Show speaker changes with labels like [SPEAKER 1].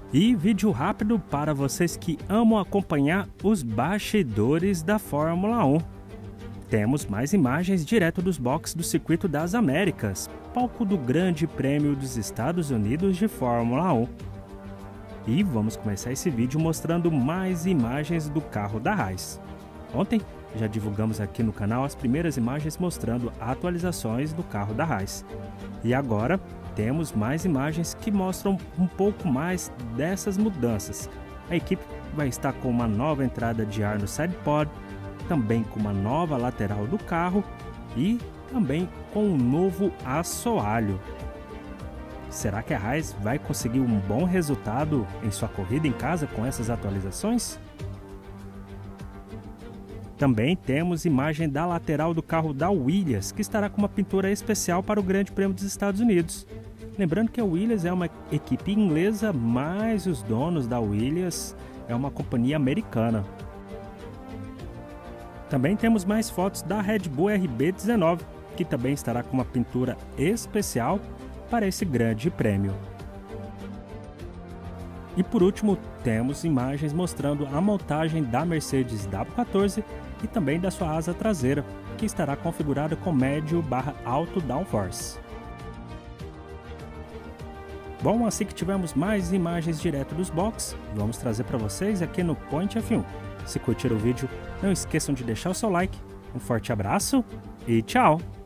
[SPEAKER 1] E vídeo rápido para vocês que amam acompanhar os bastidores da Fórmula 1. Temos mais imagens direto dos boxes do Circuito das Américas, palco do Grande Prêmio dos Estados Unidos de Fórmula 1. E vamos começar esse vídeo mostrando mais imagens do carro da Haas. Ontem já divulgamos aqui no canal as primeiras imagens mostrando atualizações do carro da Haas. E agora temos mais imagens que mostram um pouco mais dessas mudanças. A equipe vai estar com uma nova entrada de ar no sidepod, também com uma nova lateral do carro e também com um novo assoalho. Será que a Haas vai conseguir um bom resultado em sua corrida em casa com essas atualizações? Também temos imagem da lateral do carro da Williams, que estará com uma pintura especial para o Grande Prêmio dos Estados Unidos. Lembrando que a Williams é uma equipe inglesa, mas os donos da Williams é uma companhia americana. Também temos mais fotos da Red Bull RB19, que também estará com uma pintura especial para esse Grande Prêmio. E por último, temos imagens mostrando a montagem da Mercedes W14 e também da sua asa traseira, que estará configurada com médio/alto downforce. Bom, assim que tivermos mais imagens direto dos boxes, vamos trazer para vocês aqui no Point F1. Se curtiram o vídeo, não esqueçam de deixar o seu like, um forte abraço e tchau!